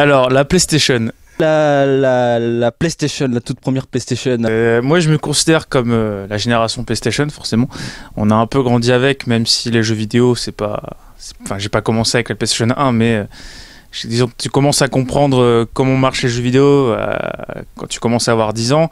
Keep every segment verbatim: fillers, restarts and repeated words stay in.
Alors, la PlayStation. La, la, la PlayStation, la toute première PlayStation. Euh, moi, je me considère comme euh, la génération PlayStation, forcément. On a un peu grandi avec, même si les jeux vidéo, c'est pas... Enfin, j'ai pas commencé avec la PlayStation un, mais... Euh, disons que tu commences à comprendre euh, comment marchent les jeux vidéo euh, quand tu commences à avoir dix ans.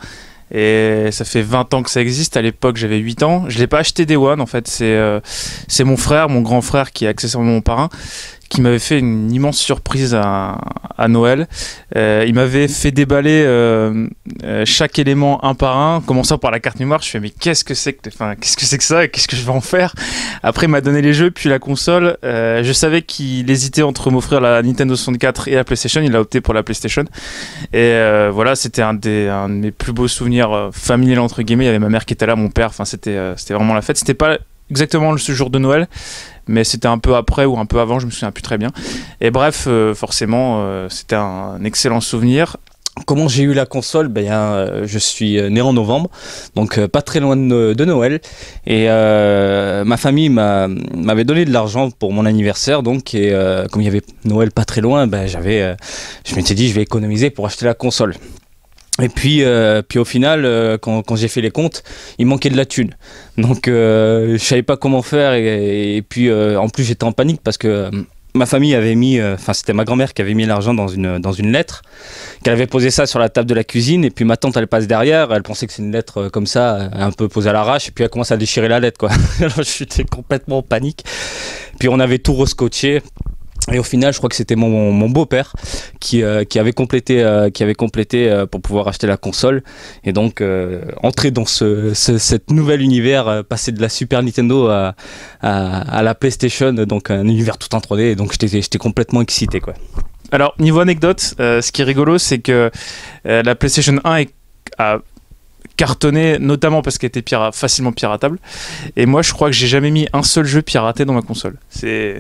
Et ça fait vingt ans que ça existe. À l'époque, j'avais huit ans. Je l'ai pas acheté Day One, en fait. C'est euh, c'est mon frère, mon grand frère, qui est accessoirement mon parrain, qui m'avait fait une immense surprise à, à Noël. Euh, il m'avait fait déballer euh, euh, chaque élément un par un, commençant par la carte mémoire. Je fais mais qu'est-ce que c'est que, enfin, qu'est-ce que c'est que ça? Qu'est-ce que je vais en faire? Après, il m'a donné les jeux, puis la console. Euh, je savais qu'il hésitait entre m'offrir la Nintendo soixante-quatre et la PlayStation. Il a opté pour la PlayStation. Et euh, voilà, c'était un, des, un de mes plus beaux souvenirs euh, familiales entre guillemets. Il y avait ma mère qui était là, mon père. Enfin, c'était euh, c'était vraiment la fête. C'était pas exactement ce jour de Noël, mais c'était un peu après ou un peu avant, je me souviens plus très bien. Et bref, euh, forcément, euh, c'était un excellent souvenir. Comment j'ai eu la console? Ben, euh, je suis né en novembre, donc euh, pas très loin de, de Noël. Et euh, ma famille m'avait donné de l'argent pour mon anniversaire, donc et, euh, comme il y avait Noël pas très loin, ben, j'avais, euh, je m'étais dit je vais économiser pour acheter la console. Et puis, euh, puis au final, euh, quand, quand j'ai fait les comptes, il manquait de la thune. Donc euh, je savais pas comment faire et, et puis euh, en plus j'étais en panique parce que euh, ma famille avait mis, enfin euh, c'était ma grand-mère qui avait mis l'argent dans une, dans une lettre, qu'elle avait posé ça sur la table de la cuisine et puis ma tante elle passe derrière, elle pensait que c'est une lettre euh, comme ça, un peu posée à l'arrache et puis elle commence à déchirer la lettre quoi. Alors j'étais complètement en panique. Puis on avait tout rescotché. Et au final, je crois que c'était mon, mon beau-père qui, euh, qui avait complété, euh, qui avait complété euh, pour pouvoir acheter la console. Et donc, euh, entrer dans ce, ce cet nouvel univers, euh, passer de la Super Nintendo à, à, à la PlayStation, donc un univers tout en trois D. Et donc, j'étais j'étais complètement excité, quoi. Alors, niveau anecdote, euh, ce qui est rigolo, c'est que euh, la PlayStation un est, a cartonné, notamment parce qu'elle était pira- facilement piratable. Et moi, je crois que j'ai jamais mis un seul jeu piraté dans ma console. C'est...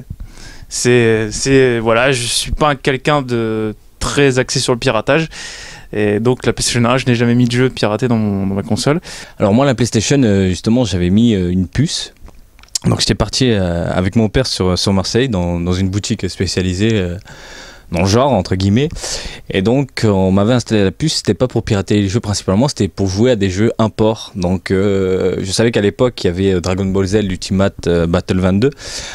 C'est, c'est, voilà, je suis pas quelqu'un de très axé sur le piratage. Et donc la PlayStation un, je n'ai jamais mis de jeu piraté dans, mon, dans ma console. Alors moi, la PlayStation, justement, j'avais mis une puce. Donc j'étais parti avec mon père sur, sur Marseille, dans, dans une boutique spécialisée dans le genre, entre guillemets. Et donc on m'avait installé la puce, c'était pas pour pirater les jeux principalement, c'était pour jouer à des jeux import. Donc euh, je savais qu'à l'époque, il y avait Dragon Ball Z, l'Ultimate euh, Battle vingt-deux.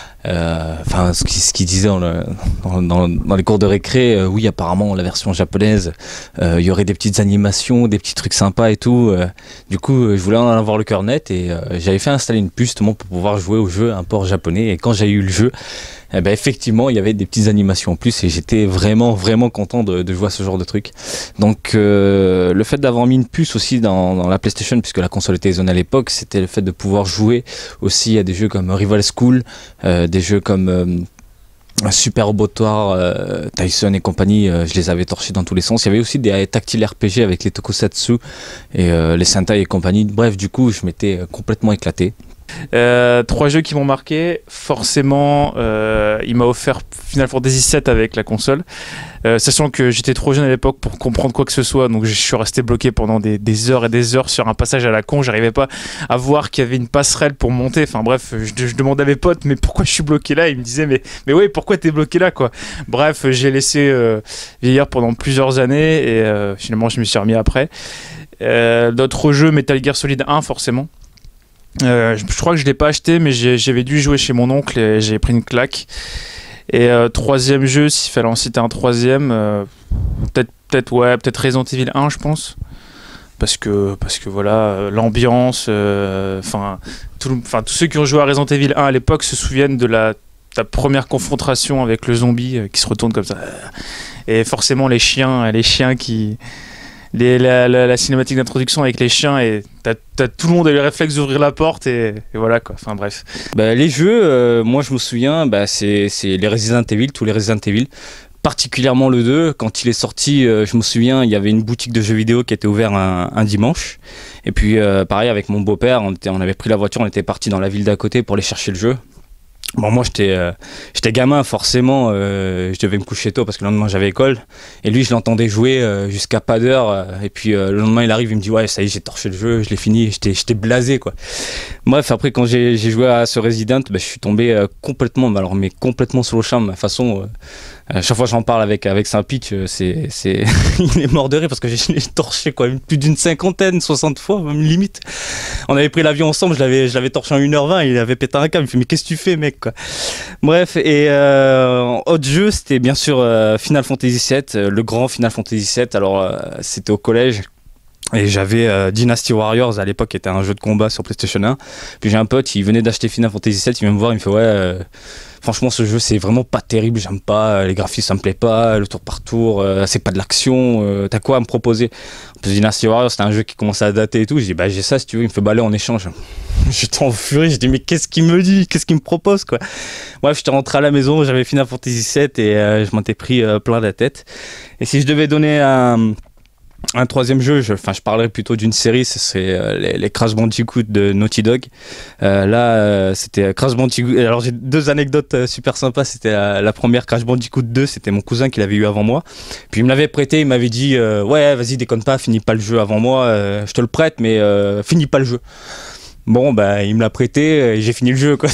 Enfin, euh, ce qu'il ce qu disait dans, le, dans, dans, dans les cours de récré, euh, oui, apparemment, la version japonaise, il euh, y aurait des petites animations, des petits trucs sympas et tout. Euh, du coup, euh, je voulais en avoir le cœur net et euh, j'avais fait installer une puce justement pour pouvoir jouer au jeu import japonais. Et quand j'ai eu le jeu, eh ben, effectivement, il y avait des petites animations en plus et j'étais vraiment, vraiment content de, de jouer à ce genre de truc. Donc, euh, le fait d'avoir mis une puce aussi dans, dans la PlayStation, puisque la console était zone à l'époque, c'était le fait de pouvoir jouer aussi à des jeux comme Rival School, euh, des jeux comme euh, Super Robotoire, euh, Tyson et compagnie, euh, je les avais torchés dans tous les sens. Il y avait aussi des tactiles R P G avec les Tokusatsu et euh, les Sentai et compagnie. Bref, du coup, je m'étais complètement éclaté. Euh, trois jeux qui m'ont marqué, forcément euh, il m'a offert Final Fantasy sept avec la console, euh, sachant que j'étais trop jeune à l'époque pour comprendre quoi que ce soit, donc je suis resté bloqué pendant des, des heures et des heures sur un passage à la con. J'arrivais pas à voir qu'il y avait une passerelle pour monter, enfin bref, je, je demandais à mes potes mais pourquoi je suis bloqué là, ils me disaient mais, mais ouais, pourquoi t'es bloqué là quoi. Bref, j'ai laissé euh, vieillir pendant plusieurs années et euh, finalement je me suis remis après. Euh, d'autres jeux, Metal Gear Solid un forcément. Euh, je, je crois que je l'ai pas acheté, mais j'avais dû jouer chez mon oncle et j'ai pris une claque. Et euh, troisième jeu, s'il fallait en citer un troisième, euh, peut-être, peut-être, ouais, peut-être Resident Evil un, je pense, parce que, parce que voilà, euh, l'ambiance, enfin, euh, tout, tous ceux qui ont joué à Resident Evil un à l'époque se souviennent de la, ta première confrontation avec le zombie euh, qui se retourne comme ça, et forcément les chiens, les chiens qui Les, la, la, la cinématique d'introduction avec les chiens et t'as, t'as tout le monde a eu le réflexe d'ouvrir la porte et, et voilà quoi, enfin bref. Bah, les jeux, euh, moi je me souviens, bah, c'est les Resident Evil, tous les Resident Evil, particulièrement le deux, quand il est sorti, euh, je me souviens, il y avait une boutique de jeux vidéo qui était ouverte un, un dimanche et puis euh, pareil avec mon beau-père, on, on avait pris la voiture, on était parti dans la ville d'à côté pour aller chercher le jeu. Bon, moi j'étais euh, j'étais gamin, forcément euh, je devais me coucher tôt parce que le lendemain j'avais école et lui je l'entendais jouer euh, jusqu'à pas d'heure euh, et puis euh, le lendemain il arrive, il me dit ouais ça y est j'ai torché le jeu, je l'ai fini, j'étais j'étais blasé quoi. Bref, après quand j'ai joué à ce Resident, bah, je suis tombé euh, complètement, alors mais complètement sur le charme, de ma façon euh, À chaque fois que j'en parle avec, avec Saint-Pitch, c'est, c'est... il est mort de rire parce que je l'ai torché quoi, plus d'une cinquantaine, soixante fois, même limite. On avait pris l'avion ensemble, je l'avais, je l'avais torché en une heure vingt, il avait pété un câble, il me fait mais qu'est-ce que tu fais mec quoi. Bref, et euh, autre jeu, c'était bien sûr euh, Final Fantasy sept, euh, le grand Final Fantasy sept, alors euh, c'était au collège. Et j'avais euh, Dynasty Warriors à l'époque, qui était un jeu de combat sur PlayStation un. Puis j'ai un pote, il venait d'acheter Final Fantasy sept, il vient me voir, il me fait ouais, euh, franchement ce jeu c'est vraiment pas terrible, j'aime pas, les graphismes ça me plaît pas, le tour par tour, euh, c'est pas de l'action, euh, t'as quoi à me proposer? En plus Dynasty Warriors c'était un jeu qui commençait à dater et tout, je dis bah j'ai ça si tu veux, il me fait bah allez en échange. J'étais en furie, je dis mais qu'est-ce qu'il me dit, qu'est-ce qu'il me propose quoi. Bref, j'étais rentré à la maison, j'avais Final Fantasy sept et euh, je m'en étais pris euh, plein la tête. Et si je devais donner un... Un troisième jeu, je, enfin, je parlerais plutôt d'une série, ce serait euh, les, les Crash Bandicoot de Naughty Dog. Euh, là, euh, c'était Crash Bandicoot. Alors, j'ai deux anecdotes euh, super sympas. C'était la, la première Crash Bandicoot deux, c'était mon cousin qui l'avait eu avant moi. Puis il me l'avait prêté, il m'avait dit euh, ouais, vas-y, déconne pas, finis pas le jeu avant moi, euh, je te le prête, mais euh, finis pas le jeu. Bon, bah, il me l'a prêté et j'ai fini le jeu, quoi.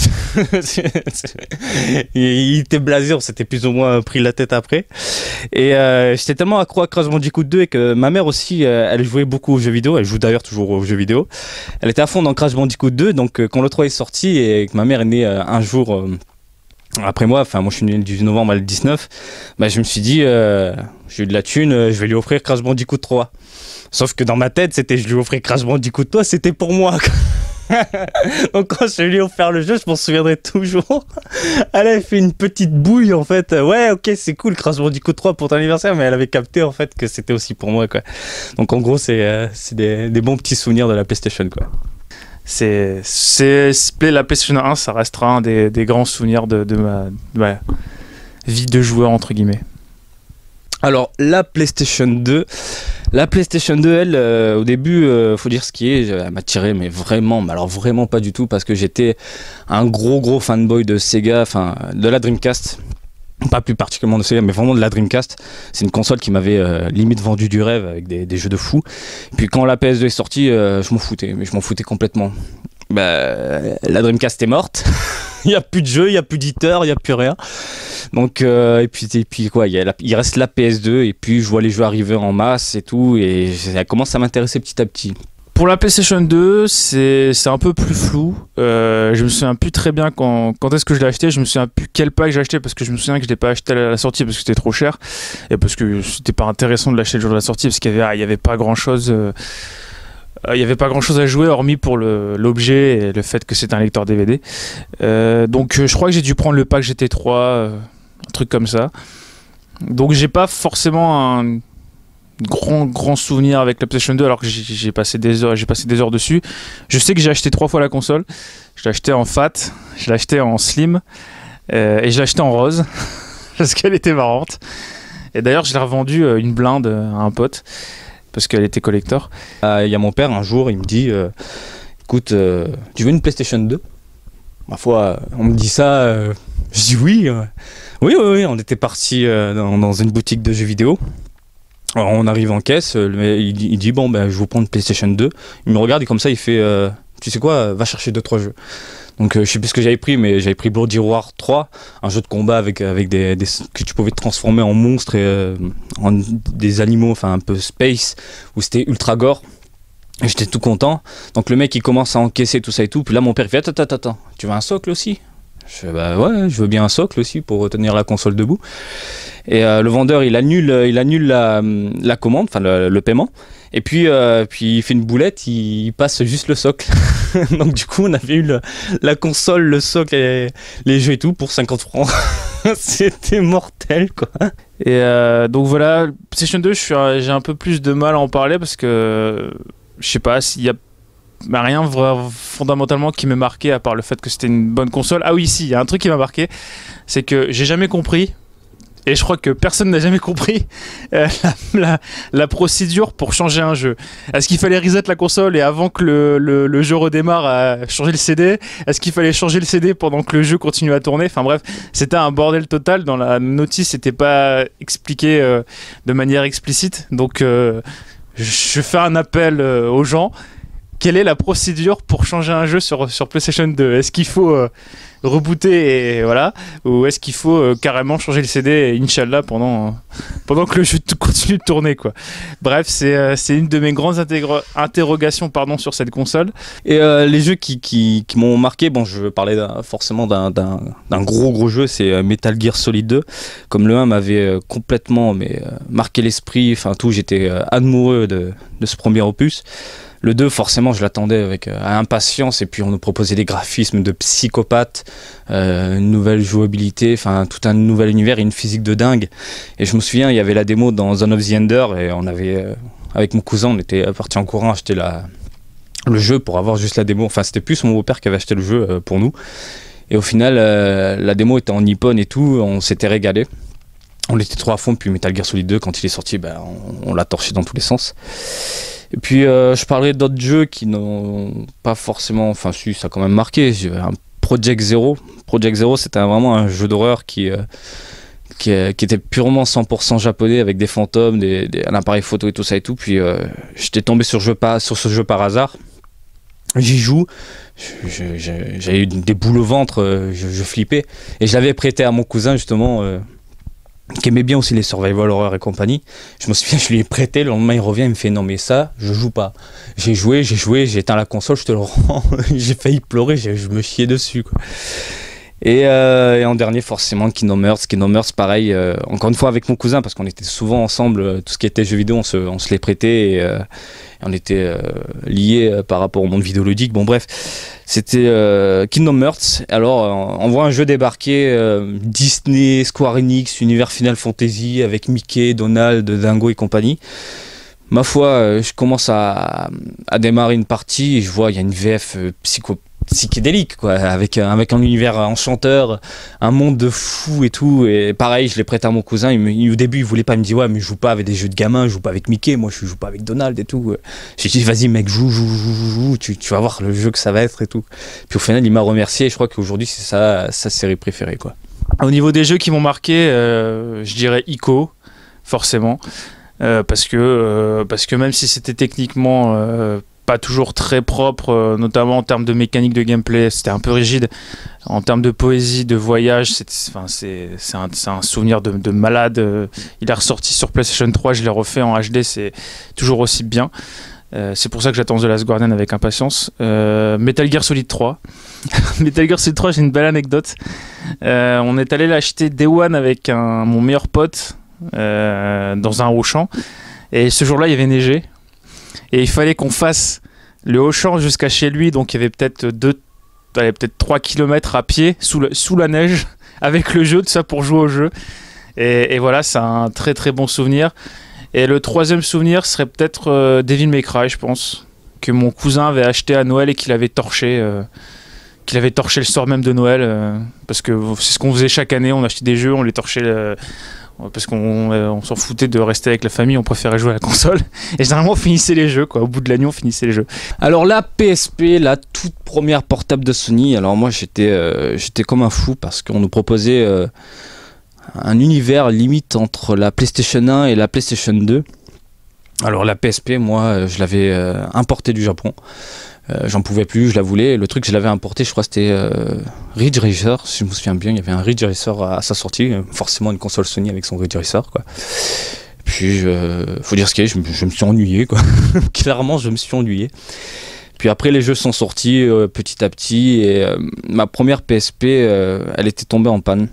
Il était blasé, on s'était plus ou moins pris la tête après. Et euh, j'étais tellement accro à Crash Bandicoot deux et que ma mère aussi, euh, elle jouait beaucoup aux jeux vidéo. Elle joue d'ailleurs toujours aux jeux vidéo. Elle était à fond dans Crash Bandicoot deux, donc euh, quand le trois est sorti et que ma mère est née euh, un jour euh, après moi, enfin moi je suis né le dix-huit novembre, elle le dix-neuf, bah, je me suis dit, euh, j'ai eu de la thune, euh, je vais lui offrir Crash Bandicoot trois. Sauf que dans ma tête, c'était je lui offrais Crash Bandicoot trois, c'était pour moi, quoi. Donc quand je lui ai offert le jeu, je m'en souviendrai toujours. Elle avait fait une petite bouille en fait. Ouais, ok, c'est cool, Crash Bandicoot trois pour ton anniversaire, mais elle avait capté en fait que c'était aussi pour moi quoi. Donc en gros, c'est euh, c'est des, des bons petits souvenirs de la PlayStation quoi. C'est, c'est, la PlayStation un, ça restera un des, des grands souvenirs de, de, ma, de ma vie de joueur entre guillemets. Alors la PlayStation deux, la PlayStation deux, elle, euh, au début, euh, faut dire ce qui est, elle m'a tiré, mais vraiment, mais alors vraiment pas du tout, parce que j'étais un gros gros fanboy de Sega, enfin de la Dreamcast, pas plus particulièrement de Sega, mais vraiment de la Dreamcast. C'est une console qui m'avait euh, limite vendu du rêve avec des, des jeux de fou. Et puis quand la P S deux est sortie, euh, je m'en foutais, mais je m'en foutais complètement. Bah, la Dreamcast est morte. Il n'y a plus de jeux, il n'y a plus d'éditeurs, il n'y a plus rien. Donc, euh, et, puis, et puis quoi, il, y a la, il reste la P S deux, et puis je vois les jeux arriver en masse et tout, et ça commence à m'intéresser petit à petit. Pour la PlayStation deux, c'est, c'est un peu plus flou. Euh, je me souviens plus très bien quand, quand est-ce que je l'ai acheté. Je me souviens plus quel pack j'ai acheté parce que je me souviens que je l'ai pas acheté à la sortie parce que c'était trop cher et parce que c'était pas intéressant de l'acheter le jour de la sortie parce qu'il y avait, il y avait pas grand chose. Euh, il y avait pas grand chose à jouer hormis pour le, l'objet et le fait que c'est un lecteur D V D. Euh, donc je crois que j'ai dû prendre le pack G T trois, euh, un truc comme ça. Donc j'ai pas forcément un grand grand souvenir avec la PlayStation deux alors que j'ai, j'ai passé des heures j'ai passé des heures dessus. Je sais que j'ai acheté trois fois la console. Je l'ai acheté en fat, je l'ai acheté en slim euh, et je l'ai acheté en rose parce qu'elle était marrante. Et d'ailleurs je l'ai revendue euh, une blinde à un pote parce qu'elle était collector. Il euh, y a mon père un jour, il me dit euh, écoute, euh, tu veux une PlayStation deux? Ma foi, on me dit ça, euh, je dis oui, euh, oui oui oui. On était parti euh, dans, dans une boutique de jeux vidéo. Alors on arrive en caisse, le, il, il dit bon ben je vous prends une PlayStation deux. Il me regarde et comme ça il fait euh, tu sais quoi, va chercher deux trois jeux. Donc euh, je sais plus ce que j'avais pris, mais j'avais pris Bloody Roar trois, un jeu de combat avec, avec des, des que tu pouvais transformer en monstres et euh, en des animaux, enfin un peu space, où c'était ultra gore. Et j'étais tout content. Donc le mec il commence à encaisser tout ça et tout. Puis là mon père il fait attends attends attends, tu veux un socle aussi? Je fais bah ouais, je veux bien un socle aussi pour tenir la console debout. Et euh, le vendeur il annule, il annule la, la commande, enfin le, le paiement. Et puis, euh, puis il fait une boulette, il, il passe juste le socle. Donc du coup on avait eu le, la console, le socle, et les jeux et tout pour cinquante francs. C'était mortel quoi. Et euh, donc voilà, PlayStation deux, je suis, j'ai un peu plus de mal à en parler parce que je sais pas s'il y a bah rien vraiment fondamentalement qui m'a marqué à part le fait que c'était une bonne console. Ah oui, si, il y a un truc qui m'a marqué, c'est que j'ai jamais compris, et je crois que personne n'a jamais compris euh, la, la, la procédure pour changer un jeu. Est-ce qu'il fallait reset la console et avant que le, le, le jeu redémarre à changer le C D? Est-ce qu'il fallait changer le C D pendant que le jeu continue à tourner? Enfin bref, c'était un bordel total. Dans la notice, c'était pas expliqué euh, de manière explicite. Donc euh, je fais un appel euh, aux gens. Quelle est la procédure pour changer un jeu sur, sur PlayStation deux? Est-ce qu'il faut euh, rebooter et voilà, ou est-ce qu'il faut euh, carrément changer le C D et Inch'Allah pendant, euh, pendant que le jeu continue de tourner quoi. Bref, c'est euh, c'est une de mes grandes intégro- interrogations pardon, sur cette console. Et euh, les jeux qui, qui, qui m'ont marqué, bon je parlais d'un, forcément d'un, d'un, d'un gros gros jeu, c'est euh, Metal Gear Solid deux. Comme le un m'avait euh, complètement mais, euh, marqué l'esprit, enfin tout, j'étais euh, amoureux de, de ce premier opus. Le deux, forcément, je l'attendais avec euh, impatience, et puis on nous proposait des graphismes de psychopathe, euh, une nouvelle jouabilité, enfin tout un nouvel univers et une physique de dingue. Et je me souviens, il y avait la démo dans Zone of the Ender, et on avait, euh, avec mon cousin, on était parti en courant acheter la, le jeu pour avoir juste la démo. Enfin, c'était plus mon beau-père qui avait acheté le jeu euh, pour nous. Et au final, euh, la démo était en nippon et tout, on s'était régalé. On était trop à fond, puis Metal Gear Solid deux, quand il est sorti, ben, on, on l'a torché dans tous les sens. Et puis euh, je parlerai d'autres jeux qui n'ont pas forcément, enfin si, ça a quand même marqué. J'ai un Project Zero. Project Zero, c'était un, vraiment un jeu d'horreur qui, euh, qui, euh, qui était purement cent pour cent japonais, avec des fantômes, des, des, un appareil photo et tout ça et tout. Puis euh, j'étais tombé sur, jeu par, sur ce jeu par hasard. J'y joue, je, je, je, j'avais eu des boules au ventre, je, je flippais. Et je l'avais prêté à mon cousin justement, euh, qui aimait bien aussi les survival horror et compagnie. Je me souviens, je lui ai prêté, le lendemain il revient, il me fait non mais ça, je joue pas. J'ai joué, j'ai joué, j'ai éteint la console, je te le rends. J'ai failli pleurer, je me chiais dessus quoi. Et, euh, et en dernier forcément Kingdom Hearts. Kingdom Hearts pareil, euh, encore une fois avec mon cousin, parce qu'on était souvent ensemble, euh, tout ce qui était jeux vidéo on se, on se les prêtait, et, euh, et on était euh, liés euh, par rapport au monde vidéoludique. Bon bref, c'était euh, Kingdom Hearts. Alors euh, on voit un jeu débarquer, euh, Disney, Square Enix, univers Final Fantasy, avec Mickey, Donald, Dingo et compagnie. Ma foi, euh, je commence à, à démarrer une partie et je vois il y a une V F euh, psycho psychédélique quoi, avec, avec un univers enchanteur, un monde de fous et tout. Et pareil, je l'ai prêté à mon cousin, il me, il, au début il voulait pas, il me dit ouais mais je joue pas avec des jeux de gamins, je joue pas avec Mickey, moi je joue pas avec Donald et tout. J'ai dit vas-y mec, joue, joue, joue, joue, tu, tu vas voir le jeu que ça va être et tout. Puis au final il m'a remercié, et je crois qu'aujourd'hui c'est sa, sa série préférée quoi. Au niveau des jeux qui m'ont marqué, euh, je dirais Ico, forcément, euh, parce que euh, parce que même si c'était techniquement euh, pas toujours très propre, euh, notamment en termes de mécanique de gameplay, c'était un peu rigide. En termes de poésie, de voyage, c'est, enfin, c'est, c'est, un, c'est un souvenir de, de malade. Euh, il est ressorti sur PlayStation trois, je l'ai refait en H D, c'est toujours aussi bien. Euh, c'est pour ça que j'attends The Last Guardian avec impatience. Euh, Metal Gear Solid trois. Metal Gear Solid trois, j'ai une belle anecdote. Euh, on est allé l'acheter Day One avec un, mon meilleur pote euh, dans un Auchan. Et ce jour-là, il y avait neigé. Et il fallait qu'on fasse le Auchan jusqu'à chez lui, donc il y avait peut-être deux, allez, peut-être trois kilomètres à pied sous, le, sous la neige avec le jeu, tout ça pour jouer au jeu. Et, et voilà, c'est un très très bon souvenir. Et le troisième souvenir serait peut-être euh, Devil May Cry, je pense, que mon cousin avait acheté à Noël et qu'il avait torché, euh, qu'il avait torché le soir même de Noël, euh, parce que c'est ce qu'on faisait chaque année, on achetait des jeux, on les torchait. Euh, parce qu'on euh, on s'en foutait de rester avec la famille, on préférait jouer à la console et généralement on finissait les jeux quoi. Au bout de la nuit on finissait les jeux. Alors la P S P, la toute première portable de Sony, alors moi j'étais, euh, j'étais comme un fou parce qu'on nous proposait euh, un univers limite entre la PlayStation un et la PlayStation deux. Alors la P S P, moi je l'avais euh, importée du Japon. Euh, j'en pouvais plus, je la voulais. Le truc, je l'avais importé, je crois que c'était euh, Ridge Racer, si je me souviens bien. Il y avait un Ridge Racer à, à sa sortie, forcément une console Sony avec son Ridge Racer, quoi. Puis, euh, faut dire ce qu'il y a, je, je me suis ennuyé, quoi. Clairement, je me suis ennuyé. Puis après, les jeux sont sortis euh, petit à petit. Et euh, ma première P S P, euh, elle était tombée en panne.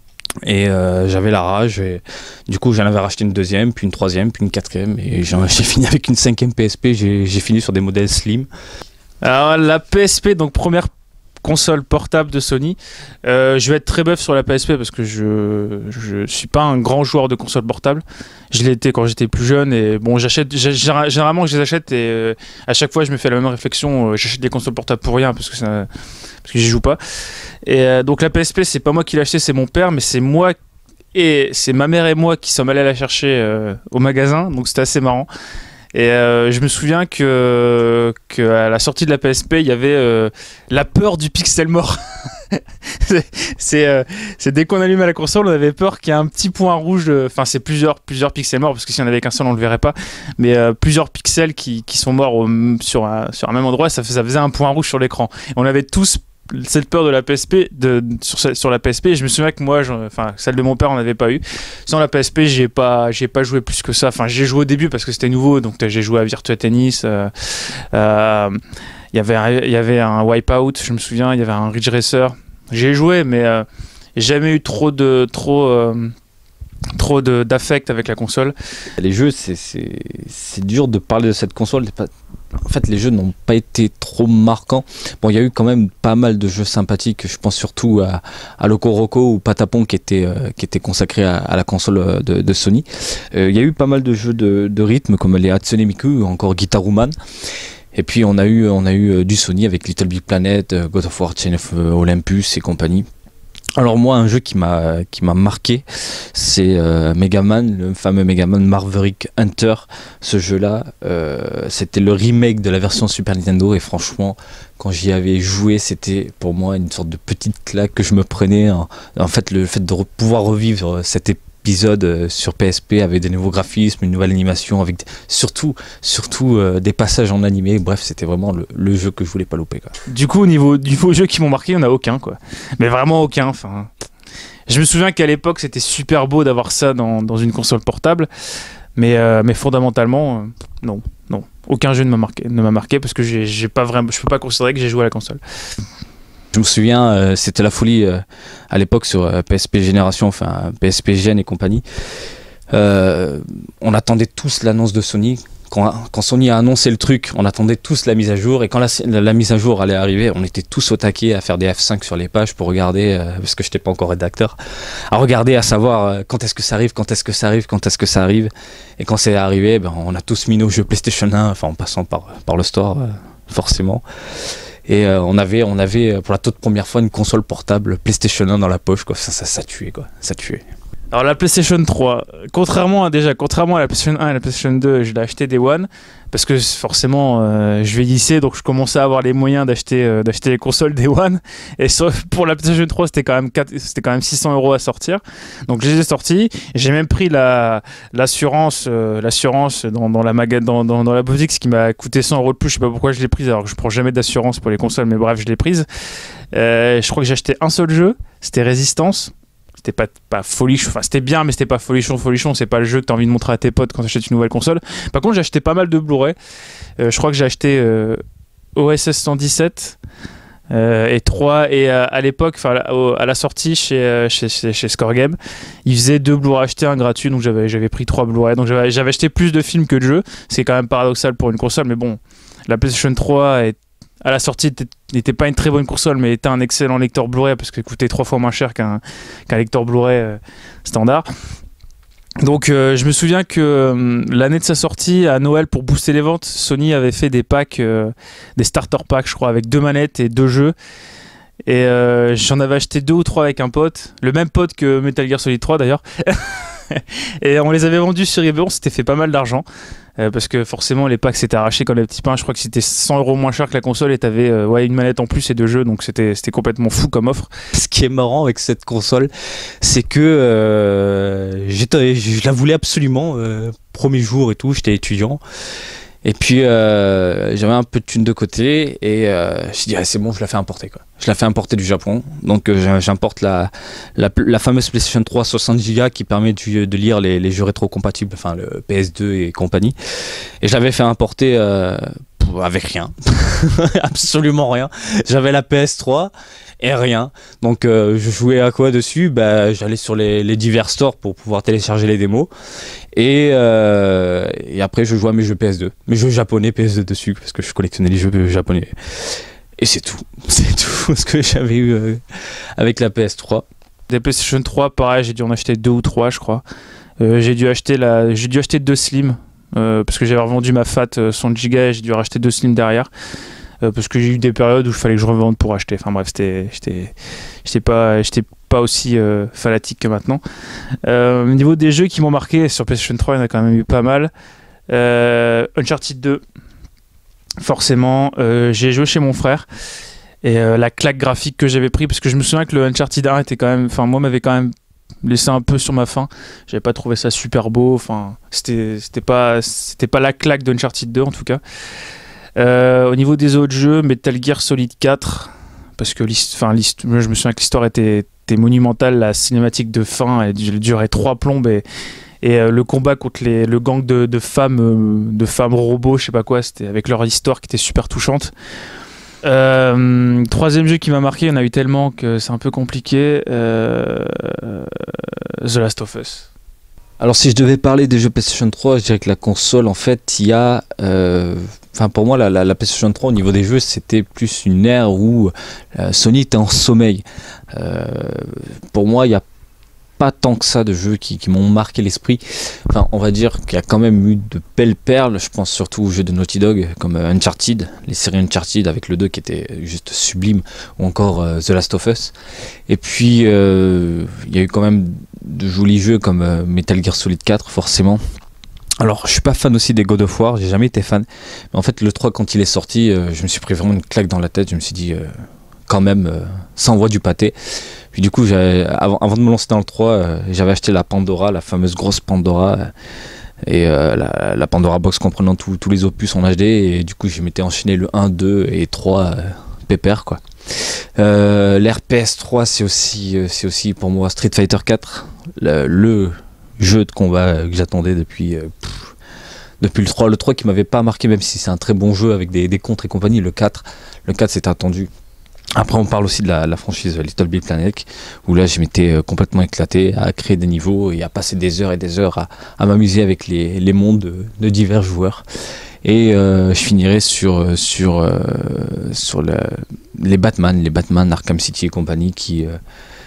Et euh, j'avais la rage, et du coup j'en avais racheté une deuxième, puis une troisième, puis une quatrième, et j'ai, j'ai fini avec une cinquième P S P. J'ai, j'ai fini sur des modèles slim. Alors la P S P, donc première console portable de Sony. Euh, je vais être très bœuf sur la P S P parce que je je suis pas un grand joueur de console portable. Je l'ai été quand j'étais plus jeune et bon j'achète généralement je les achète et euh, à chaque fois je me fais la même réflexion. Euh, j'achète des consoles portables pour rien parce que ça, parce que j'y joue pas. Et euh, donc la P S P c'est pas moi qui l'ai acheté, c'est mon père, mais c'est moi et c'est ma mère et moi qui sommes allés la chercher euh, au magasin. Donc c'était assez marrant. Et euh, je me souviens que, que à la sortie de la P S P, il y avait euh, la peur du pixel mort. c'est, c'est, euh, c'est dès qu'on allumait la console, on avait peur qu'il y ait un petit point rouge. Enfin, c'est plusieurs, plusieurs pixels morts, parce que si on avait qu'un seul, on le verrait pas. Mais euh, plusieurs pixels qui, qui sont morts au, sur, un, sur un même endroit, ça, ça faisait un point rouge sur l'écran. Et on avait tous cette peur de la P S P de, sur, sur la P S P. Et je me souviens que moi, enfin celle de mon père, on n'avait pas eu. Sans la P S P, j'ai pas, j'ai pas joué plus que ça. Enfin, j'ai joué au début parce que c'était nouveau, donc j'ai joué à Virtua Tennis. Euh, euh, il y avait, un, il y avait un Wipeout, je me souviens. Il y avait un Ridge Racer. J'ai joué, mais euh, j'ai jamais eu trop de, trop. Euh, trop d'affect avec la console. Les jeux, c'est dur de parler de cette console. En fait, les jeux n'ont pas été trop marquants. Bon, il y a eu quand même pas mal de jeux sympathiques. Je pense surtout à, à Loco Roco ou Patapon qui était, euh, qui était consacré à, à la console de, de Sony. Euh, il y a eu pas mal de jeux de, de rythme comme les Hatsune Miku ou encore Guitar Woman. Et puis on a eu, on a eu du Sony avec Little Big Planet, God of War, Chain of Olympus et compagnie. Alors moi, un jeu qui m'a qui m'a marqué, c'est euh, Mega Man, le fameux Mega Man Maverick Hunter. Ce jeu-là, euh, c'était le remake de la version Super Nintendo et franchement, quand j'y avais joué, c'était pour moi une sorte de petite claque que je me prenais. En, en fait, le fait de re pouvoir revivre cet épisode sur P S P avec des nouveaux graphismes, une nouvelle animation, avec surtout surtout euh, des passages en animé. Bref, c'était vraiment le, le jeu que je voulais pas louper, quoi. Du coup, au niveau du niveau jeux qui m'ont marqué, il n'y en a aucun, quoi. Mais vraiment aucun. Enfin, je me souviens qu'à l'époque, c'était super beau d'avoir ça dans, dans une console portable, mais euh, mais fondamentalement, euh, non, non, aucun jeu ne m'a marqué, ne m'a marqué parce que j'ai j'ai pas vraiment, je peux pas considérer que j'ai joué à la console. Je me souviens, euh, c'était la folie euh, à l'époque sur euh, P S P Génération, enfin P S P Gen et compagnie. Euh, on attendait tous l'annonce de Sony. Quand, quand Sony a annoncé le truc, on attendait tous la mise à jour. Et quand la, la, la mise à jour allait arriver, on était tous au taquet à faire des F cinq sur les pages pour regarder, euh, parce que je n'étais pas encore rédacteur, à regarder, à savoir euh, quand est-ce que ça arrive, quand est-ce que ça arrive, quand est-ce que ça arrive. Et quand c'est arrivé, ben, on a tous mis nos jeux PlayStation un, enfin en passant par, par le store, euh, forcément. Et euh, on avait, on avait pour la toute première fois une console portable PlayStation un dans la poche, quoi. Ça, ça, ça tuait, quoi. Ça tuait. Alors la PlayStation trois, contrairement à déjà, contrairement à la PlayStation un et la PlayStation deux, je l'ai acheté Day One parce que forcément euh, je vieillissais, donc je commençais à avoir les moyens d'acheter euh, d'acheter les consoles Day One. Et sur, pour la PlayStation trois, c'était quand même c'était quand même six cents euros à sortir. Donc je les ai sortis. J'ai même pris la l'assurance euh, l'assurance dans, dans la maga, dans, dans, dans la boutique, ce qui m'a coûté cent euros de plus. Je sais pas pourquoi je l'ai prise alors que je prends jamais d'assurance pour les consoles, mais bref, je l'ai prise. Euh, je crois que j'ai acheté un seul jeu, c'était Resistance. C'était pas, pas folichon, enfin c'était bien, mais c'était pas folichon, folichon, c'est pas le jeu que t'as envie de montrer à tes potes quand t'achètes une nouvelle console. Par contre, j'ai acheté pas mal de Blu-ray. Euh, je crois que j'ai acheté euh, O S S cent dix-sept euh, et trois, et euh, à l'époque, enfin à la sortie chez, euh, chez, chez, chez Score Game, ils faisaient deux Blu-ray achetés, un gratuit, donc j'avais pris trois Blu-ray. Donc j'avais acheté plus de films que de jeux. C'est quand même paradoxal pour une console, mais bon, la PlayStation trois est à la sortie n'était pas une très bonne console, mais était un excellent lecteur Blu-ray parce qu'il coûtait trois fois moins cher qu'un qu'un lecteur Blu-ray euh, standard. Donc euh, je me souviens que euh, l'année de sa sortie, à Noël, pour booster les ventes, Sony avait fait des packs, euh, des starter packs, je crois, avec deux manettes et deux jeux. Et euh, j'en avais acheté deux ou trois avec un pote, le même pote que Metal Gear Solid trois d'ailleurs. Et on les avait vendus sur eBay, on s'était fait pas mal d'argent. Euh, parce que forcément les packs s'étaient arrachés comme les petits pains. Je crois que c'était cent euros moins cher que la console et t'avais euh, ouais, une manette en plus et deux jeux, donc c'était complètement fou comme offre. Ce qui est marrant avec cette console, c'est que euh, je la voulais absolument, euh, premier jour et tout, j'étais étudiant. Et puis euh, j'avais un peu de thunes de côté et euh, je me suis dit ah, c'est bon, je la fais importer, quoi. Je la fais importer du Japon, donc euh, j'importe la, la, la fameuse PlayStation trois soixante giga qui permet de, de lire les, les jeux rétro-compatibles, enfin le P S deux et compagnie. Et je l'avais fait importer euh, avec rien, absolument rien. J'avais la P S trois et rien. Donc euh, je jouais à quoi dessus? Bah, j'allais sur les, les divers stores pour pouvoir télécharger les démos. Et, euh, et après je jouais à mes jeux P S deux. Mes jeux japonais P S deux dessus, parce que je collectionnais les jeux japonais. Et c'est tout. C'est tout ce que j'avais eu euh, avec la P S trois. Des PlayStation trois, pareil, j'ai dû en acheter deux ou trois, je crois. Euh, j'ai dû acheter la, j'ai dû acheter deux Slim. Euh, parce que j'avais revendu ma Fat euh, cent giga et j'ai dû racheter deux Slim derrière. Euh, parce que j'ai eu des périodes où il fallait que je revende pour acheter. Enfin bref, j'étais pas, pas aussi euh, fanatique que maintenant. Euh, au niveau des jeux qui m'ont marqué, sur PlayStation trois, il y en a quand même eu pas mal. Euh, Uncharted deux, forcément. Euh, j'ai joué chez mon frère. Et euh, la claque graphique que j'avais pris, parce que je me souviens que le Uncharted un était quand même... Enfin, moi, m'avait quand même laissé un peu sur ma faim. J'avais pas trouvé ça super beau. Enfin, c'était pas, c'était pas la claque d'Uncharted deux, en tout cas. Euh, au niveau des autres jeux, Metal Gear Solid quatre, parce que enfin, moi, je me souviens que l'histoire était, était monumentale, la cinématique de fin, elle durait trois plombes et, et euh, le combat contre les, le gang de, de femmes, euh, de femmes robots, je sais pas quoi, c'était avec leur histoire qui était super touchante. Euh, troisième jeu qui m'a marqué, il y en a eu tellement que c'est un peu compliqué. Euh, The Last of Us. Alors si je devais parler des jeux PlayStation trois, je dirais que la console, en fait, il y a... Euh, enfin pour moi, la, la, la PlayStation trois, au niveau des jeux, c'était plus une ère où euh, Sony était en sommeil. Euh, pour moi, il n'y a pas tant que ça de jeux qui, qui m'ont marqué l'esprit. Enfin, on va dire qu'il y a quand même eu de belles perles. Je pense surtout aux jeux de Naughty Dog, comme euh, Uncharted, les séries Uncharted avec le deux qui était juste sublime, ou encore euh, The Last of Us. Et puis, euh, il y a eu quand même de jolis jeux comme euh, Metal Gear Solid quatre, forcément. Alors, je suis pas fan aussi des God of War, j'ai jamais été fan. Mais en fait, le trois, quand il est sorti, euh, je me suis pris vraiment une claque dans la tête. Je me suis dit, euh, quand même, euh, ça envoie du pâté. Puis du coup, avant, avant de me lancer dans le trois, euh, j'avais acheté la Pandora, la fameuse grosse Pandora. Euh, et euh, la, la Pandora Box comprenant tous les opus en H D. Et du coup, je m'étais enchaîné le un, deux et trois euh, pépère, quoi. Euh, L'R P S trois, c'est aussi, euh, c'est aussi pour moi Street Fighter quatre, le, le jeu de combat que j'attendais depuis, euh, pff, depuis le trois. Le trois qui m'avait pas marqué, même si c'est un très bon jeu avec des, des contres et compagnie. Le quatre, le quatre c'était attendu. Après, on parle aussi de la, la franchise Little Big Planet, où là, je m'étais euh, complètement éclaté à créer des niveaux et à passer des heures et des heures à, à m'amuser avec les, les mondes de, de divers joueurs. Et euh, je finirai sur, sur, euh, sur le, les Batman, les Batman Arkham City et compagnie qui, euh,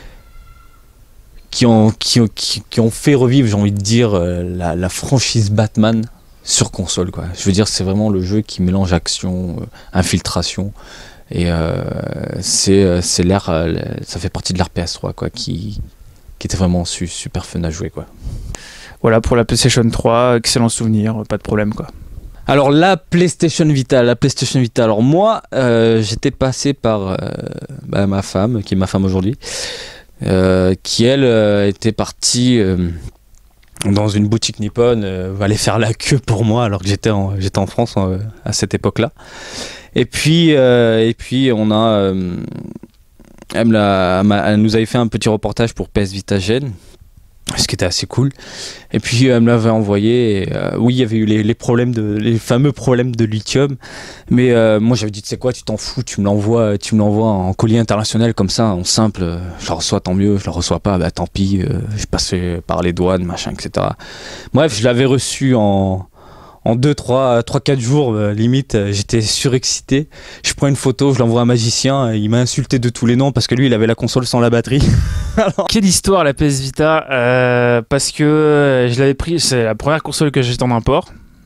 qui, ont, qui, ont, qui, qui ont fait revivre, j'ai envie de dire, euh, la, la franchise Batman sur console, quoi. Je veux dire, c'est vraiment le jeu qui mélange action, euh, infiltration. Et euh, c'est l'air, euh, ça fait partie de l'R P S trois, quoi, qui, qui était vraiment su, super fun à jouer, quoi. Voilà pour la PlayStation trois, excellent souvenir, pas de problème, quoi. Alors la PlayStation Vita, la PlayStation Vita. Alors moi, euh, j'étais passé par euh, bah, ma femme, qui est ma femme aujourd'hui, euh, qui elle euh, était partie euh, dans une boutique nippone, euh, aller faire la queue pour moi, alors que j'étais en, j'étais en France euh, à cette époque-là. Et puis, euh, et puis on a, euh, elle, me l'a, elle nous avait fait un petit reportage pour P S Vita Gen, ce qui était assez cool. Et puis elle me l'avait envoyé. Et, euh, oui, il y avait eu les, les problèmes de, les fameux problèmes de lithium. Mais euh, moi j'avais dit, tu sais quoi, tu t'en fous, tu me l'envoies, tu me l'envoies en colis international comme ça, en simple. Je la reçois, tant mieux. Je la reçois pas, bah tant pis. Euh, je passais par les douanes, machin, et cetera. Bref, je l'avais reçu en En deux, trois, quatre jours, euh, limite, euh, j'étais surexcité. Je prends une photo, je l'envoie à un magicien, euh, il m'a insulté de tous les noms parce que lui, il avait la console sans la batterie. Alors... Quelle histoire la P S Vita, euh, parce que euh, je l'avais pris, c'est la première console que j'ai en import.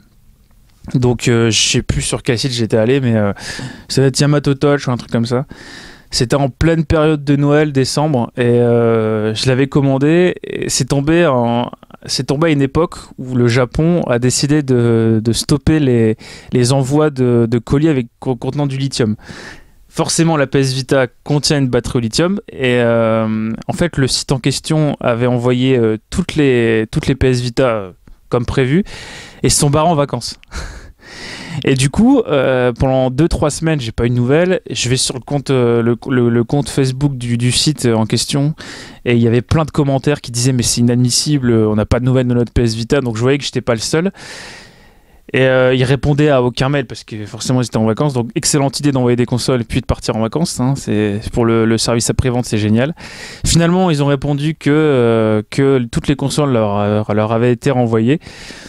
Donc euh, je sais plus sur quel site j'étais allé, mais euh, ça va être Yamato Touch ou un truc comme ça. C'était en pleine période de Noël, décembre, et euh, je l'avais commandé. Et c'est tombé en, c'est tombé à une époque où le Japon a décidé de, de stopper les, les envois de, de colis avec contenant du lithium. Forcément, la P S Vita contient une batterie au lithium, et euh, en fait, le site en question avait envoyé euh, toutes les toutes les P S Vita euh, comme prévu, et se sont barrés en vacances. Et du coup, euh, pendant deux trois semaines, j'ai pas eu de nouvelles. Je vais sur le compte, euh, le, le, le compte Facebook du, du site en question, et il y avait plein de commentaires qui disaient mais c'est inadmissible, on n'a pas de nouvelles de notre P S Vita. Donc je voyais que j'étais pas le seul. Et euh, ils répondaient à aucun mail parce que forcément ils étaient en vacances. Donc excellente idée d'envoyer des consoles puis de partir en vacances. Hein. C'est pour le, le service après-vente, c'est génial. Finalement, ils ont répondu que euh, que toutes les consoles leur leur avaient été renvoyées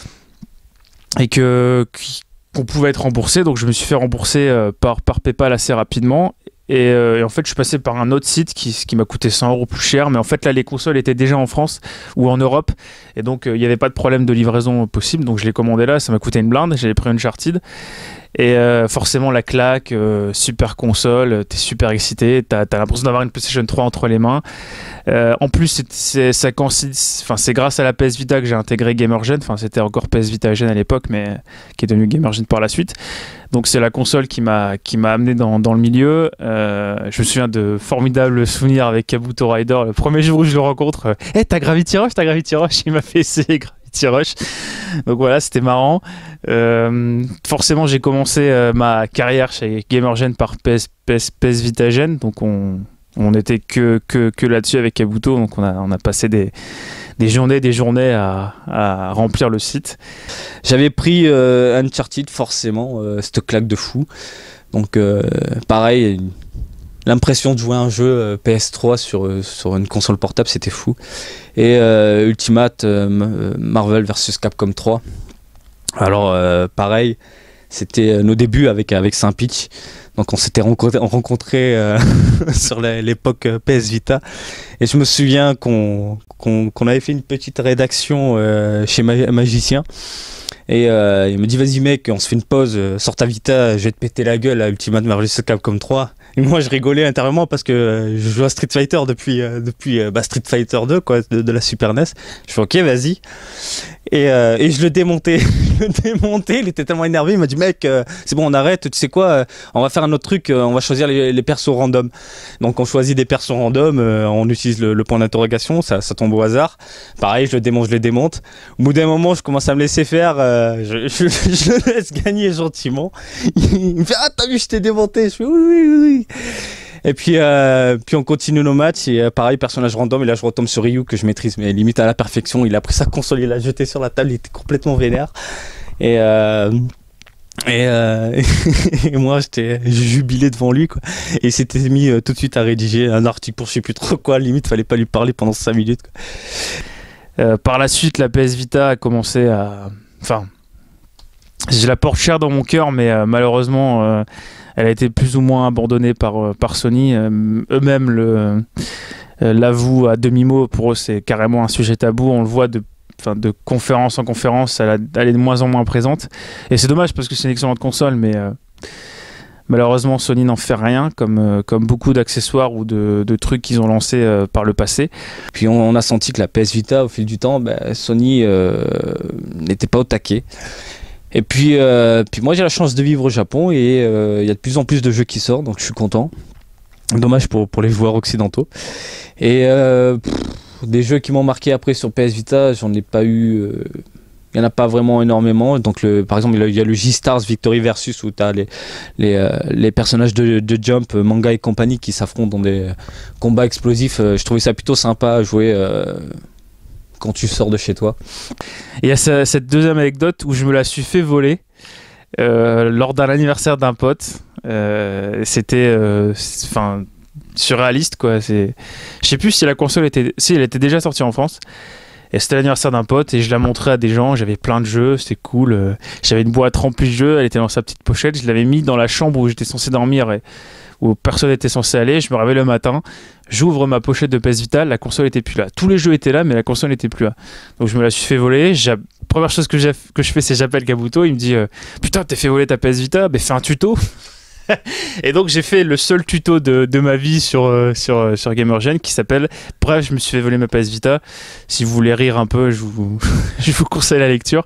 et que qu'on pouvait être remboursé, donc je me suis fait rembourser euh, par, par PayPal assez rapidement, et, euh, et en fait je suis passé par un autre site qui, qui m'a coûté cent euros plus cher, mais en fait là les consoles étaient déjà en France ou en Europe, et donc il euh, n'y avait pas de problème de livraison possible, donc je l'ai commandé là, ça m'a coûté une blinde, j'avais pris Uncharted, et euh, forcément la claque, euh, super console, t'es super excité, t'as as, l'impression d'avoir une PlayStation trois entre les mains. Euh, en plus, c'est, c'est, ça coïncide, enfin, c'est grâce à la P S Vita que j'ai intégré GamerGen, enfin c'était encore P S Vita Gen à l'époque, mais qui est devenu GamerGen par la suite. Donc c'est la console qui m'a qui m'a amené dans, dans le milieu. Euh, je me souviens de formidables souvenirs avec Kabuto Rider, le premier jour où je le rencontre. Eh, hey, t'as Gravity Rush, t'as Gravity Rush, il m'a fait essayer Gravity petit rush. Donc voilà, c'était marrant. Euh, forcément, j'ai commencé euh, ma carrière chez Gamergen par P S, P S, P S Vita Gen. Donc on, on était que, que, que là-dessus avec Kabuto. Donc on a, on a passé des, des journées, des journées à, à remplir le site. J'avais pris euh, Uncharted, forcément, euh, cette claque de fou. Donc euh, pareil, l'impression de jouer à un jeu euh, P S trois sur, euh, sur une console portable, c'était fou. Et euh, Ultimate euh, Marvel versus Capcom trois. Alors euh, pareil, c'était nos débuts avec, avec Saint-Pitch. Donc on s'était rencontrés rencontré, euh, sur l'époque P S Vita. Et je me souviens qu'on qu'on, qu'on avait fait une petite rédaction euh, chez Ma- Magicien. Et euh, il me dit vas-y mec, on se fait une pause, euh, sors ta Vita, je vais te péter la gueule à Ultimate Marvel versus Capcom trois. Et moi je rigolais intérieurement parce que euh, je joue à Street Fighter depuis, euh, depuis euh, bah, Street Fighter deux quoi, de, de la Super N E S. Je fais ok vas-y. Et, euh, et je le démontais, je le démontais, il était tellement énervé, il m'a dit mec euh, c'est bon on arrête, tu sais quoi, euh, on va faire un autre truc, euh, on va choisir les, les persos random. Donc on choisit des persos random, euh, on utilise le, le point d'interrogation, ça, ça tombe au hasard. Pareil je le démonte, je le démonte. Au bout d'un moment je commence à me laisser faire, euh, je, je, je le laisse gagner gentiment. Il me fait ah t'as vu je t'ai démonté, je fais oui oui oui, oui. Et puis, euh, puis on continue nos matchs et euh, pareil personnage random et là je retombe sur Ryu que je maîtrise mais limite à la perfection. Il a pris sa console, il l'a jeté sur la table, il était complètement vénère et euh, et, euh, et moi j'étais jubilé devant lui quoi. Et il s'était mis euh, tout de suite à rédiger un article pour je sais plus trop quoi, limite fallait pas lui parler pendant cinq minutes quoi. Euh, par la suite la P S Vita a commencé à, enfin, je la porte cher dans mon cœur mais euh, malheureusement euh, elle a été plus ou moins abandonnée par, par Sony. Euh, eux-mêmes le, euh, l'avouent à demi-mot. Pour eux, c'est carrément un sujet tabou. On le voit de, de conférence en conférence, elle, a, elle est de moins en moins présente. Et c'est dommage parce que c'est une excellente console, mais euh, malheureusement, Sony n'en fait rien, comme, euh, comme beaucoup d'accessoires ou de, de trucs qu'ils ont lancés euh, par le passé. Puis on, on a senti que la P S Vita, au fil du temps, bah, Sony euh, n'était pas au taquet. Et puis, euh, puis moi j'ai la chance de vivre au Japon et il euh, y a de plus en plus de jeux qui sortent, donc je suis content. Dommage pour, pour les joueurs occidentaux. Et euh, pff, des jeux qui m'ont marqué après sur P S Vita, j'en ai pas eu. Il euh, n'y en a pas vraiment énormément. Donc le, par exemple, il y a le J-Stars Victory Versus où tu as les, les, euh, les personnages de, de Jump, Manga et compagnie qui s'affrontent dans des combats explosifs. Je trouvais ça plutôt sympa à jouer. Euh, quand tu sors de chez toi. Et il y a cette deuxième anecdote où je me la suis fait voler euh, lors d'un anniversaire d'un pote. Euh, c'était enfin euh, surréaliste quoi. C'est, je sais plus si la console était, si elle était déjà sortie en France. Et c'était l'anniversaire d'un pote et je la montrais à des gens. J'avais plein de jeux, c'était cool. Euh, j'avais une boîte remplie de jeux, elle était dans sa petite pochette. Je l'avais mis dans la chambre où j'étais censé dormir et où personne n'était censé aller. Je me réveille le matin, j'ouvre ma pochette de P S Vita, la console était plus là. Tous les jeux étaient là, mais la console n'était plus là. Donc je me la suis fait voler. J'ai... Première chose que, que je fais, c'est j'appelle Kabuto. Il me dit euh, putain, t'es fait voler ta P S Vita, ben fais un tuto. Et donc j'ai fait le seul tuto de, de ma vie sur, euh, sur, sur Gamergen qui s'appelle bref, je me suis fait voler ma P S Vita. Si vous voulez rire un peu, je vous, je vous conseille la lecture.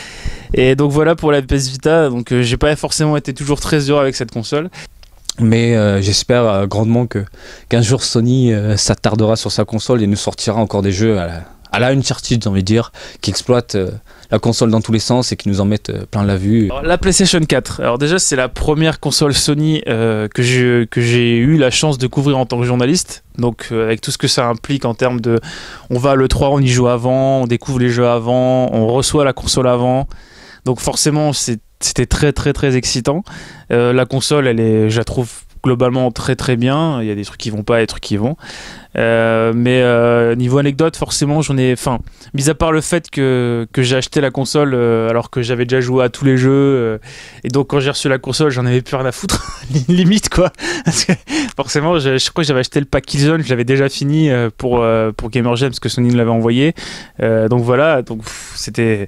Et donc voilà pour la P S Vita. Donc euh, j'ai pas forcément été toujours très heureux avec cette console. Mais euh, j'espère euh, grandement que qu'un jour Sony euh, s'attardera sur sa console et nous sortira encore des jeux à la, à la Uncharted, j'ai envie de dire, qui exploitent euh, la console dans tous les sens et qui nous en mettent euh, plein la vue. Alors, la PlayStation quatre. Alors déjà, c'est la première console Sony euh, que j'ai que j'ai eu la chance de couvrir en tant que journaliste. Donc euh, avec tout ce que ça implique en termes de, on va à l'E trois, on y joue avant, on découvre les jeux avant, on reçoit la console avant. Donc forcément, c'est C'était très très très excitant. Euh, la console, elle est, je la trouve globalement très très bien. Il y a des trucs qui vont pas, des trucs qui vont. Euh, mais euh, niveau anecdote, forcément, j'en ai. Enfin, mis à part le fait que, que j'ai acheté la console euh, alors que j'avais déjà joué à tous les jeux. Euh, et donc, quand j'ai reçu la console, j'en avais plus rien à foutre. Limite, quoi. Parce que forcément, je, je crois que j'avais acheté le pack Killzone, je l'avais déjà fini euh, pour, euh, pour Gamergen parce que Sony me l'avait envoyé. Euh, donc voilà, donc pff, c'était.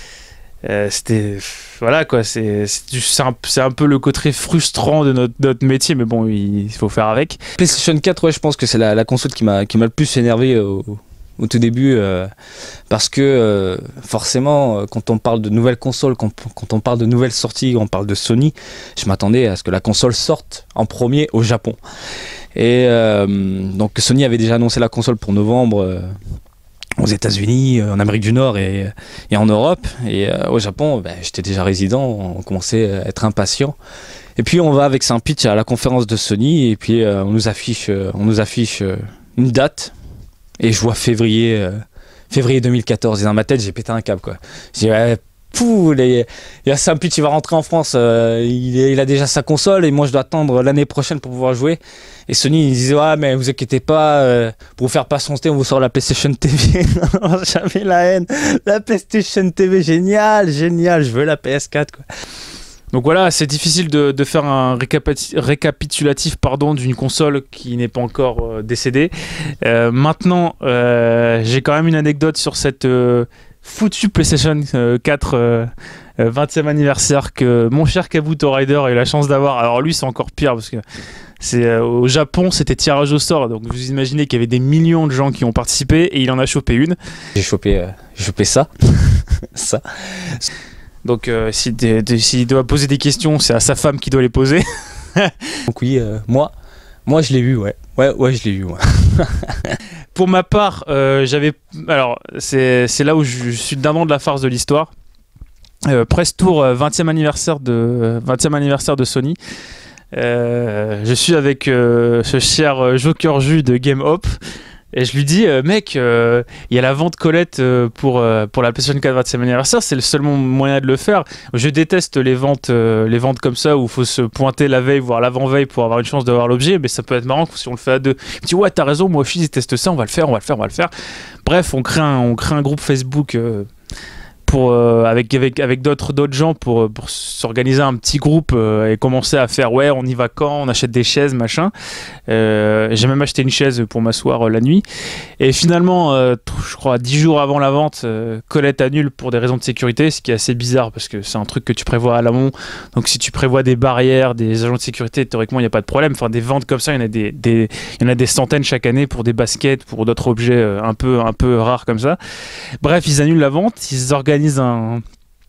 Euh, c'était voilà quoi, c'est c'est un, c'est un peu le côté frustrant de notre, notre métier, mais bon, il, il faut faire avec. PlayStation quatre, ouais, je pense que c'est la, la console qui m'a qui m'a le plus énervé au, au tout début euh, parce que euh, forcément quand on parle de nouvelles consoles, quand, quand on parle de nouvelles sorties, on parle de Sony, je m'attendais à ce que la console sorte en premier au Japon. Et euh, donc Sony avait déjà annoncé la console pour novembre euh, aux États-Unis, en Amérique du Nord et, et en Europe. Et euh, au Japon, ben, j'étais déjà résident, on commençait à être impatient. Et puis on va avec Saint-Pitch à la conférence de Sony et puis euh, on nous affiche, euh, on nous affiche euh, une date et je vois février, euh, février deux mille quatorze. Et dans ma tête, j'ai pété un câble, quoi. Je dis, ouais, pouh, les, il y a Saint-Pitch, il va rentrer en France, euh, il, est, il a déjà sa console et moi je dois attendre l'année prochaine pour pouvoir jouer. Et Sony, il disait, ouais, mais vous inquiétez pas, euh, pour vous faire patienter, on vous sort la PlayStation T V. J'avais la haine. La PlayStation T V, génial, génial, je veux la P S quatre, quoi. Donc voilà, c'est difficile de, de faire un récapi- récapitulatif pardon, d'une console qui n'est pas encore euh, décédée. Euh, maintenant, euh, j'ai quand même une anecdote sur cette euh, foutue PlayStation euh, quatre euh, euh, vingtième anniversaire que mon cher Kabuto Rider a eu la chance d'avoir. Alors lui, c'est encore pire parce que c'est, euh, au Japon, c'était tirage au sort. Donc vous imaginez qu'il y avait des millions de gens qui ont participé et il en a chopé une. J'ai chopé, euh, j'ai chopé ça. ça. Donc euh, s'il si si doit poser des questions, c'est à sa femme qui doit les poser. Donc oui, euh, moi, moi je l'ai eu, ouais. Ouais, ouais, je l'ai eu, ouais. Pour ma part, euh, j'avais... Alors, c'est, c'est là où je, je suis d'un an de la farce de l'histoire. Euh, Press Tour euh, vingtième anniversaire de, vingtième anniversaire de Sony. Euh, je suis avec euh, ce cher Joker Jus de Game Hop. Et je lui dis, euh, mec, il euh, y a la vente Colette euh, pour, euh, pour la PlayStation quatre vingtième anniversaire, c'est le seul moyen de le faire. Je déteste les ventes, euh, les ventes comme ça où il faut se pointer la veille, voire l'avant-veille pour avoir une chance d'avoir l'objet, mais ça peut être marrant si on le fait à deux. Il me dit, ouais, t'as raison, moi aussi, je déteste ça, on va le faire, on va le faire, on va le faire. Bref, on crée un, on crée un groupe Facebook euh, pour, euh, avec, avec, avec d'autres, d'autres gens pour, pour s'organiser un petit groupe euh, et commencer à faire, ouais, on y va quand, on achète des chaises, machin. Euh, j'ai même acheté une chaise pour m'asseoir euh, la nuit. Et finalement, euh, je crois dix jours avant la vente, euh, Colette annule pour des raisons de sécurité, ce qui est assez bizarre parce que c'est un truc que tu prévois à l'amont. Donc si tu prévois des barrières, des agents de sécurité, théoriquement il n'y a pas de problème. Enfin, des ventes comme ça, il y en a des, des, il y en a des centaines chaque année pour des baskets, pour d'autres objets euh, un peu, un peu rares comme ça. Bref, ils annulent la vente, ils organisent un,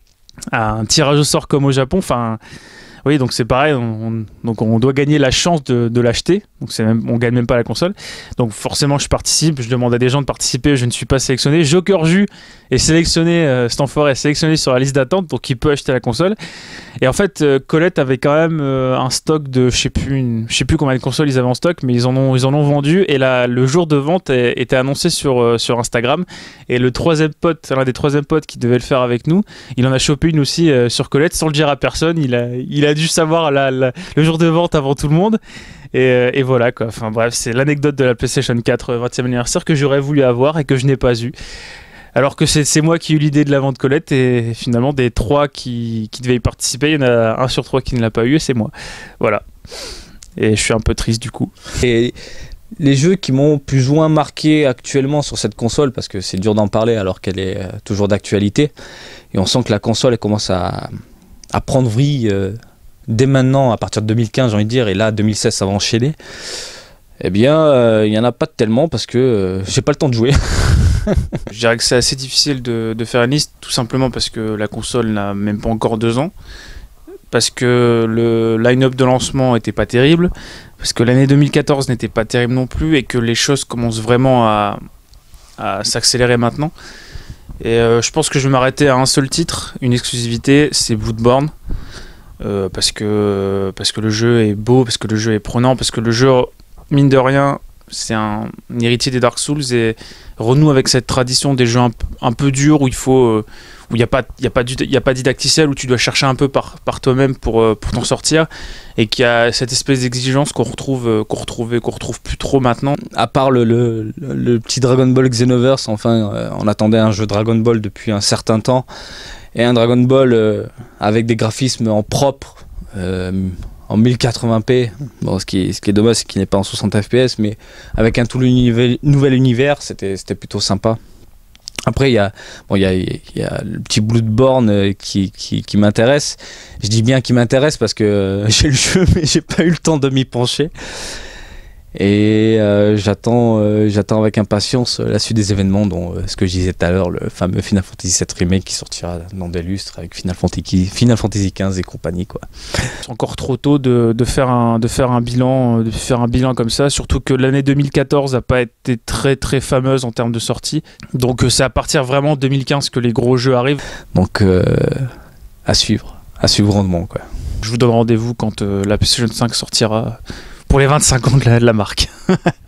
un tirage au sort comme au Japon. Enfin, oui, donc c'est pareil, on, on, donc on doit gagner la chance de, de l'acheter, donc c'est même, on gagne même pas la console, donc forcément je participe, je demande à des gens de participer, je ne suis pas sélectionné. Joker Jus est sélectionné, euh, cet enfoiré est sélectionné sur la liste d'attente, donc il peut acheter la console. Et en fait, euh, Colette avait quand même euh, un stock de, je sais plus, une, je sais plus combien de consoles ils avaient en stock, mais ils en ont, ils en ont vendu, et là, le jour de vente est, était annoncé sur, euh, sur Instagram, et le troisième pote, l'un des troisième potes qui devait le faire avec nous, il en a chopé une aussi euh, sur Colette, sans le dire à personne, il a, il a dû savoir la, la, le jour de vente avant tout le monde. Et, euh, et voilà quoi. Enfin bref, c'est l'anecdote de la PlayStation quatre vingtième anniversaire que j'aurais voulu avoir et que je n'ai pas eu. Alors que c'est, c'est moi qui ai eu l'idée de la vente Colette et finalement des trois qui, qui devaient y participer, il y en a un sur trois qui ne l'a pas eu et c'est moi. Voilà. Et je suis un peu triste du coup. Et les jeux qui m'ont plus ou moins marqué actuellement sur cette console, parce que c'est dur d'en parler alors qu'elle est euh, toujours d'actualité, et on sent que la console elle commence à, à prendre vie euh, dès maintenant, à partir de deux mille quinze j'ai envie de dire, et là deux mille seize ça va enchaîner. Eh bien, euh, il n'y en a pas tellement parce que euh, j'ai pas le temps de jouer. Je dirais que c'est assez difficile de, de faire une liste, tout simplement parce que la console n'a même pas encore deux ans, parce que le line-up de lancement était pas terrible, parce que l'année deux mille quatorze n'était pas terrible non plus, et que les choses commencent vraiment à, à s'accélérer maintenant. Et euh, je pense que je vais m'arrêter à un seul titre, une exclusivité, c'est Bloodborne. Euh, parce que, parce que le jeu est beau, parce que le jeu est prenant, parce que le jeu, mine de rien, c'est un, un héritier des Dark Souls et renoue avec cette tradition des jeux un, un peu durs où il faut, euh, où il n'y a pas, il y a pas, il y a pas didacticiel, où tu dois chercher un peu par, par toi-même pour, euh, pour t'en sortir, et qu'il y a cette espèce d'exigence qu'on retrouve, euh, qu'on retrouve, qu'on retrouve plus trop maintenant. À part le, le, le petit Dragon Ball Xenoverse, enfin, euh, on attendait un jeu Dragon Ball depuis un certain temps. Et un Dragon Ball euh, avec des graphismes en propre, euh, en mille quatre-vingts p. Bon, ce, qui est, ce qui est dommage, c'est qu'il n'est pas en soixante F P S, mais avec un tout nouvel univers, c'était, c'était plutôt sympa. Après, il y a, bon, il y a, il y a le petit Bloodborne euh, qui, qui, qui m'intéresse. Je dis bien qu'il m'intéresse parce que euh, j'ai le jeu, mais j'ai pas eu le temps de m'y pencher. Et euh, j'attends euh, j'attends avec impatience la suite des événements, dont euh, ce que je disais tout à l'heure, le fameux Final Fantasy sept Remake qui sortira dans des lustres avec Final Fantasy, Final Fantasy quinze et compagnie, quoi. C'est encore trop tôt de, de, faire un, de, faire un bilan, de faire un bilan comme ça, surtout que l'année deux mille quatorze n'a pas été très très fameuse en termes de sortie. Donc c'est à partir vraiment de deux mille quinze que les gros jeux arrivent. Donc euh, à suivre, à suivre grandement, quoi. Je vous donne rendez-vous quand euh, la PlayStation cinq sortira pour les vingt-cinq ans de la, de la marque.